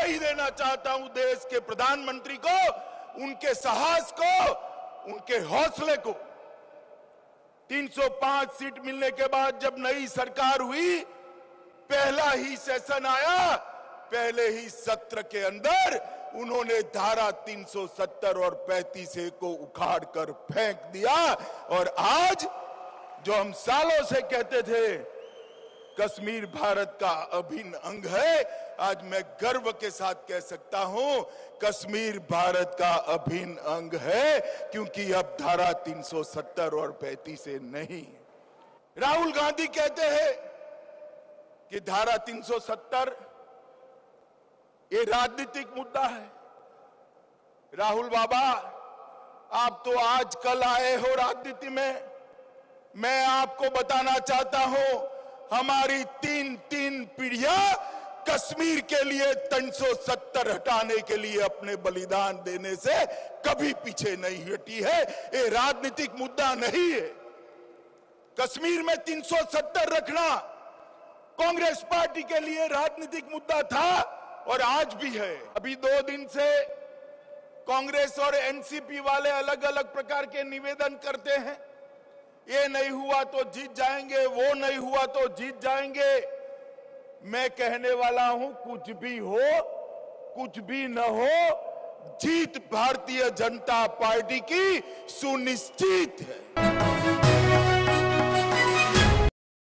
बधाई देना चाहता हूं देश के प्रधानमंत्री को, उनके साहस को, उनके हौसले को। 305 सीट मिलने के बाद जब नई सरकार हुई, पहला ही सेशन आया, पहले ही सत्र के अंदर उन्होंने धारा 370 और 35A को उखाड़ कर फेंक दिया। और आज जो हम सालों से कहते थे कश्मीर भारत का अभिन्न अंग है, आज मैं गर्व के साथ कह सकता हूं कश्मीर भारत का अभिन्न अंग है, क्योंकि अब धारा 370 और 35A नहीं। राहुल गांधी कहते हैं कि धारा 370 ये राजनीतिक मुद्दा है। राहुल बाबा, आप तो आज कल आए हो राजनीति में। मैं आपको बताना चाहता हूं, हमारी तीन पीढ़ियां कश्मीर के लिए 370 हटाने के लिए अपने बलिदान देने से कभी पीछे नहीं हटी है। ये राजनीतिक मुद्दा नहीं है। कश्मीर में 370 रखना कांग्रेस पार्टी के लिए राजनीतिक मुद्दा था और आज भी है। अभी 2 दिन से कांग्रेस और एनसीपी वाले अलग अलग प्रकार के निवेदन करते हैं। ये नहीं हुआ तो जीत जाएंगे, वो नहीं हुआ तो जीत जाएंगे। मैं कहने वाला हूं, कुछ भी हो, कुछ भी न हो, जीत भारतीय जनता पार्टी की सुनिश्चित है।